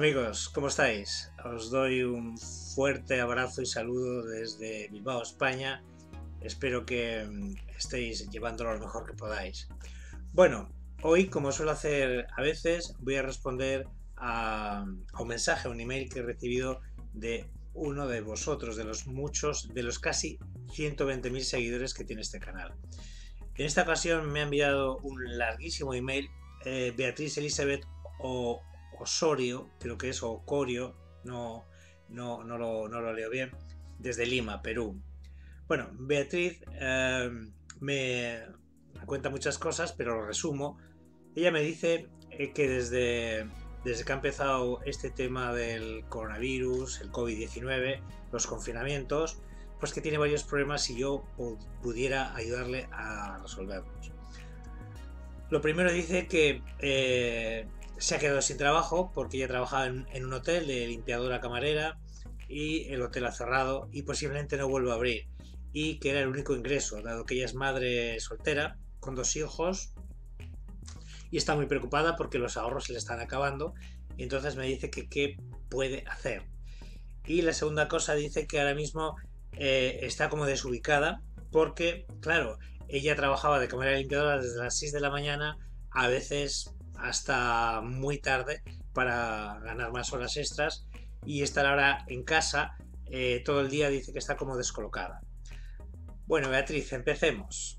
Amigos, ¿cómo estáis? Os doy un fuerte abrazo y saludo desde Bilbao, España. Espero que estéis llevándolo lo mejor que podáis. Bueno, hoy, como suelo hacer a veces, voy a responder a un mensaje, a un email que he recibido de uno de vosotros, de los muchos, de los casi 120.000 seguidores que tiene este canal. En esta ocasión me ha enviado un larguísimo email Beatriz Elizabeth Osorio, creo que es Ocorio, no lo leo bien, desde Lima, Perú. Bueno, Beatriz me cuenta muchas cosas, pero lo resumo. Ella me dice que desde que ha empezado este tema del coronavirus, el COVID-19, los confinamientos, pues que tiene varios problemas y yo pudiera ayudarle a resolverlos. Lo primero dice que se ha quedado sin trabajo porque ella trabajaba en un hotel de limpiadora camarera y el hotel ha cerrado y posiblemente no vuelva a abrir, y que era el único ingreso, dado que ella es madre soltera con 2 hijos y está muy preocupada porque los ahorros se le están acabando, y entonces me dice que qué puede hacer. Y la segunda cosa, dice que ahora mismo está como desubicada porque, claro, ella trabajaba de camarera limpiadora desde las 6 de la mañana, a veces hasta muy tarde, para ganar más horas extras, y estar ahora en casa todo el día. Dice que está como descolocada. Bueno, Beatriz, empecemos.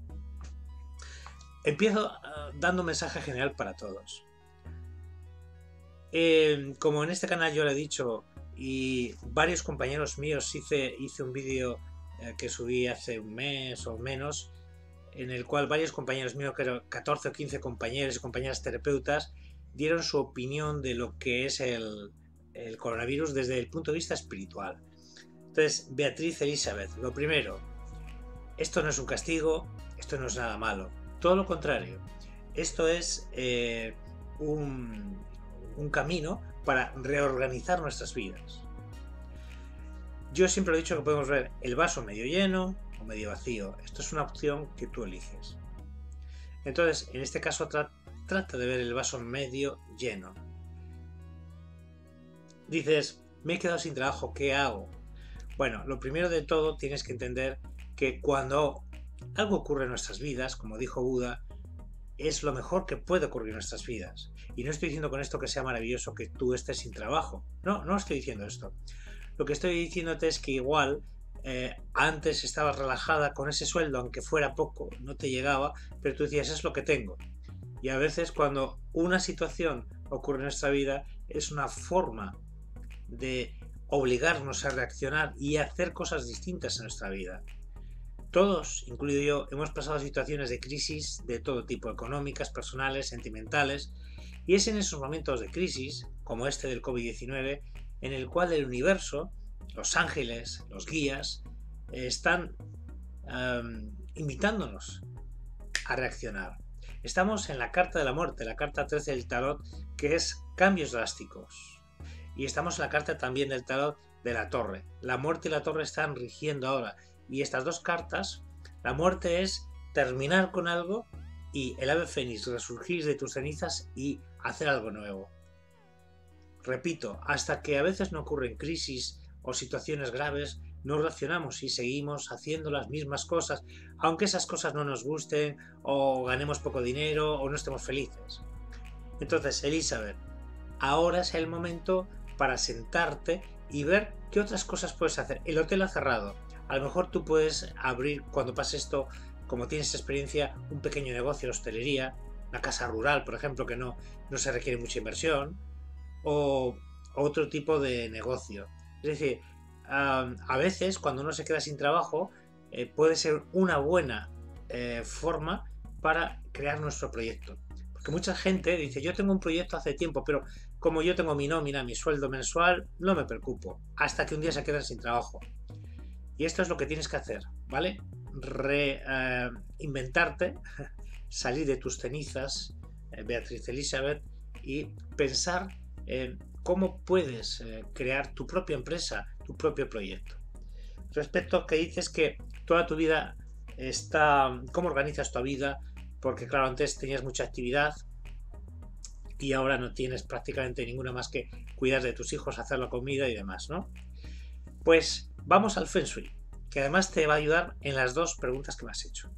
Empiezo dando un mensaje general para todos. Como en este canal yo lo he dicho, y varios compañeros míos, hice un vídeo que subí hace un mes o menos, en el cual varios compañeros míos, creo 14 o 15 compañeros y compañeras terapeutas, dieron su opinión de lo que es el coronavirus desde el punto de vista espiritual. Entonces, Beatriz Elizabeth, lo primero, esto no es un castigo, esto no es nada malo, todo lo contrario, esto es un camino para reorganizar nuestras vidas. Yo siempre he dicho que podemos ver el vaso medio lleno o medio vacío. Esto es una opción que tú eliges. Entonces, en este caso, trata de ver el vaso medio lleno. Dices, me he quedado sin trabajo, ¿qué hago? Bueno, lo primero de todo, tienes que entender que cuando algo ocurre en nuestras vidas, como dijo Buda, es lo mejor que puede ocurrir en nuestras vidas. Y no estoy diciendo con esto que sea maravilloso que tú estés sin trabajo. No estoy diciendo esto. Lo que estoy diciéndote es que igual antes estabas relajada con ese sueldo, aunque fuera poco, no te llegaba, pero tú decías, es lo que tengo. Y a veces cuando una situación ocurre en nuestra vida, es una forma de obligarnos a reaccionar y a hacer cosas distintas en nuestra vida. Todos, incluido yo, hemos pasado situaciones de crisis de todo tipo, económicas, personales, sentimentales, y es en esos momentos de crisis, como este del COVID-19, en el cual el universo, los ángeles, los guías, están invitándonos a reaccionar. Estamos en la carta de la muerte, la carta 13 del tarot, que es cambios drásticos. Y estamos en la carta también del tarot de la torre. La muerte y la torre están rigiendo ahora. Y estas dos cartas, la muerte es terminar con algo y el ave fénix, resurgir de tus cenizas y hacer algo nuevo. Repito, hasta que a veces no ocurren crisis o situaciones graves, no reaccionamos y seguimos haciendo las mismas cosas, aunque esas cosas no nos gusten o ganemos poco dinero o no estemos felices. Entonces, Elizabeth, ahora es el momento para sentarte y ver qué otras cosas puedes hacer. El hotel ha cerrado. A lo mejor tú puedes abrir, cuando pase esto, como tienes experiencia, un pequeño negocio de hostelería, una casa rural, por ejemplo, que no se requiere mucha inversión, o otro tipo de negocio. Es decir, a veces cuando uno se queda sin trabajo, puede ser una buena forma para crear nuestro proyecto. Porque mucha gente dice, yo tengo un proyecto hace tiempo, pero como yo tengo mi nómina, mi sueldo mensual, no me preocupo, hasta que un día se quedan sin trabajo. Y esto es lo que tienes que hacer, ¿vale? Inventarte, salir de tus cenizas, Beatriz Elizabeth, y pensar cómo puedes crear tu propia empresa, tu propio proyecto. Respecto a que dices que toda tu vida está, ¿cómo organizas tu vida? Porque claro, antes tenías mucha actividad y ahora no tienes prácticamente ninguna más que cuidar de tus hijos, hacer la comida y demás, ¿no? Pues vamos al Feng Shui, que además te va a ayudar en las dos preguntas que me has hecho.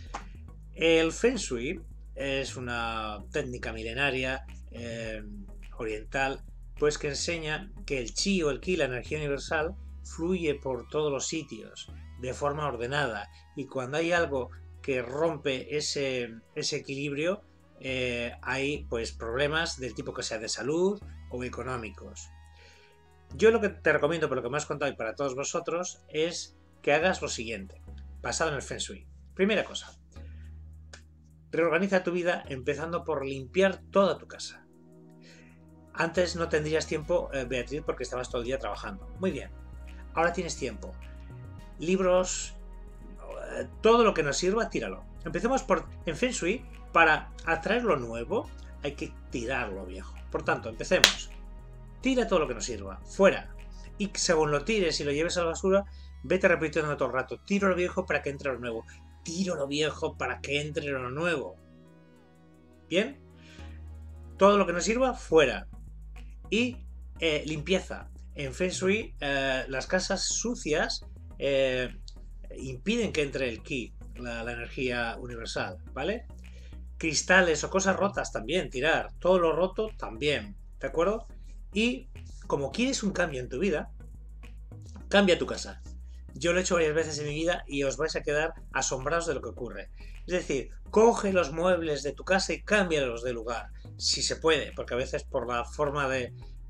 El Feng Shui es una técnica milenaria oriental, pues que enseña que el chi o el ki, la energía universal, fluye por todos los sitios de forma ordenada, y cuando hay algo que rompe ese equilibrio, hay pues problemas del tipo que sea de salud o económicos. Yo lo que te recomiendo, por lo que me has contado y para todos vosotros, es que hagas lo siguiente, basado en el Feng Shui. Primera cosa, reorganiza tu vida empezando por limpiar toda tu casa. Antes no tendrías tiempo, Beatriz, porque estabas todo el día trabajando. Muy bien, ahora tienes tiempo. Libros, todo lo que nos sirva, tíralo. Empecemos en Feng Shui, para atraer lo nuevo hay que tirar lo viejo. Por tanto, empecemos. Tira todo lo que nos sirva, fuera. Y según lo tires y lo lleves a la basura, vete repitiendo todo el rato. Tiro lo viejo para que entre lo nuevo. Tiro lo viejo para que entre lo nuevo. ¿Bien? Todo lo que nos sirva, fuera. Y limpieza. En Feng Shui, las casas sucias impiden que entre el ki, la energía universal, ¿vale? Cristales o cosas rotas también, tirar. Todo lo roto también, ¿de acuerdo? Y como quieres un cambio en tu vida, cambia tu casa. Yo lo he hecho varias veces en mi vida y os vais a quedar asombrados de lo que ocurre. Es decir, coge los muebles de tu casa y cámbialos de lugar, si se puede, porque a veces por la forma de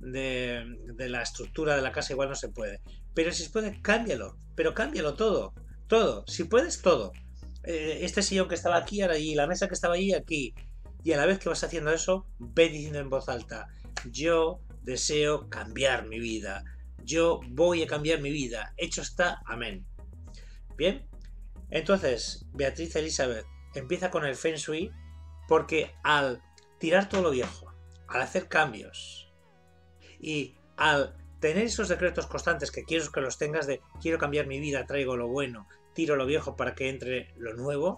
la estructura de la casa igual no se puede. Pero si se puede, cámbialo. Pero cámbialo todo. Todo. Si puedes, todo. Este sillón que estaba aquí, ahora allí. La mesa que estaba allí, aquí. Y a la vez que vas haciendo eso, ve diciendo en voz alta: yo deseo cambiar mi vida. Yo voy a cambiar mi vida. Hecho está. Amén. Bien. Entonces, Beatriz Elizabeth, empieza con el Feng Shui, porque al tirar todo lo viejo, al hacer cambios y al tener esos decretos constantes que quiero que los tengas de quiero cambiar mi vida, traigo lo bueno, tiro lo viejo para que entre lo nuevo,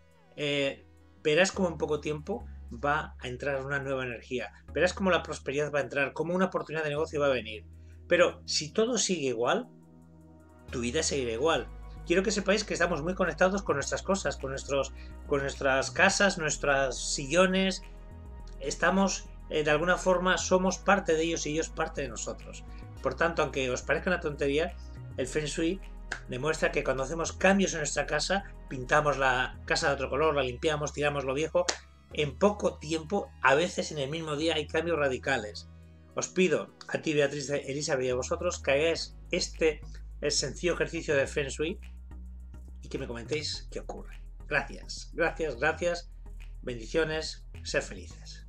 verás como en poco tiempo va a entrar una nueva energía, verás como la prosperidad va a entrar, como una oportunidad de negocio va a venir. Pero si todo sigue igual, tu vida seguirá igual. Quiero que sepáis que estamos muy conectados con nuestras cosas, con nuestras casas, nuestros sillones. Estamos, de alguna forma, somos parte de ellos y ellos parte de nosotros. Por tanto, aunque os parezca una tontería, el Feng Shui demuestra que cuando hacemos cambios en nuestra casa, pintamos la casa de otro color, la limpiamos, tiramos lo viejo, en poco tiempo, a veces en el mismo día, hay cambios radicales. Os pido a ti, Beatriz Elizabeth, y a vosotros que hagáis el sencillo ejercicio de Feng Shui y que me comentéis qué ocurre. Gracias, gracias, gracias. Bendiciones, sed felices.